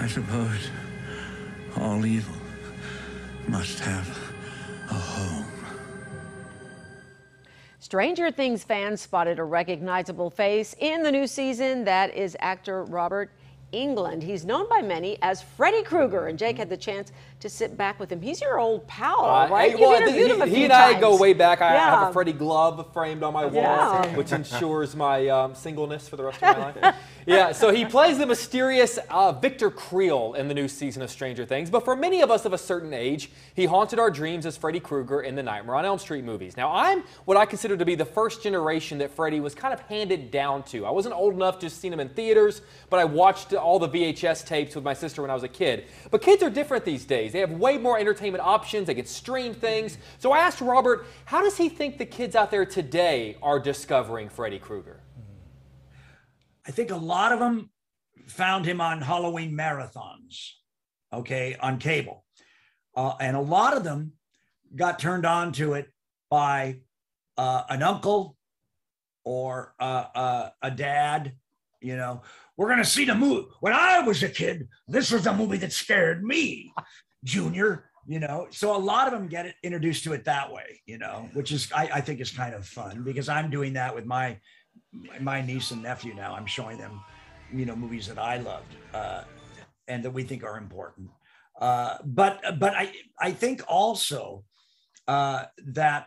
I suppose all evil must have a home. Stranger Things fans spotted a recognizable face in the new season. That is actor Robert Englund. He's known by many as Freddy Krueger, and Jake had the chance to sit back with him. He's your old pal, right? Well, You've interviewed him a few he and times. I go way back. I Yeah. have a Freddy glove framed on my wall, which ensures my singleness for the rest of my life. Yeah, so he plays the mysterious Victor Creel in the new season of Stranger Things. But for many of us of a certain age, he haunted our dreams as Freddy Krueger in the Nightmare on Elm Street movies. Now, I'm what I consider to be the first generation that Freddy was kind of handed down to. I wasn't old enough to have seen him in theaters, but I watched all the VHS tapes with my sister when I was a kid. But kids are different these days. They have way more entertainment options. They can stream things. So I asked Robert, how does he think the kids out there today are discovering Freddy Krueger? I think a lot of them found him on Halloween marathons, okay, on cable. And a lot of them got turned on to it by an uncle or a dad, you know. We're going to see the movie. When I was a kid, this was the movie that scared me, Junior, you know. So a lot of them get it, introduced to it that way, you know, which is, I think is kind of fun, because I'm doing that with my niece and nephew now. I'm showing them, you know, movies that I loved and that we think are important. But I think also that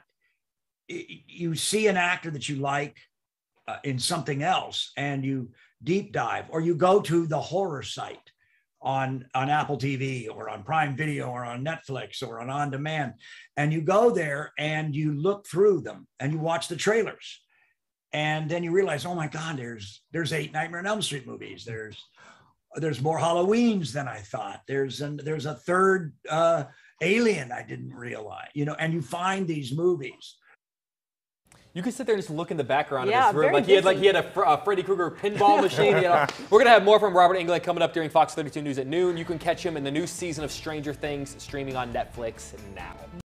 you see an actor that you like in something else, and you deep dive, or you go to the horror site on Apple TV or on Prime Video or on Netflix or on demand, and you go there and you look through them and you watch the trailers, and then you realize, oh my God, there's 8 Nightmare on Elm Street movies. There's more Halloweens than I thought. There's a third Alien I didn't realize, you know. And you find these movies. You can sit there and just look in the background of Yeah, this room. very Like he had a Freddy Krueger pinball machine. You know. We're going to have more from Robert Englund coming up during Fox 32 News at noon. You can catch him in the new season of Stranger Things streaming on Netflix now.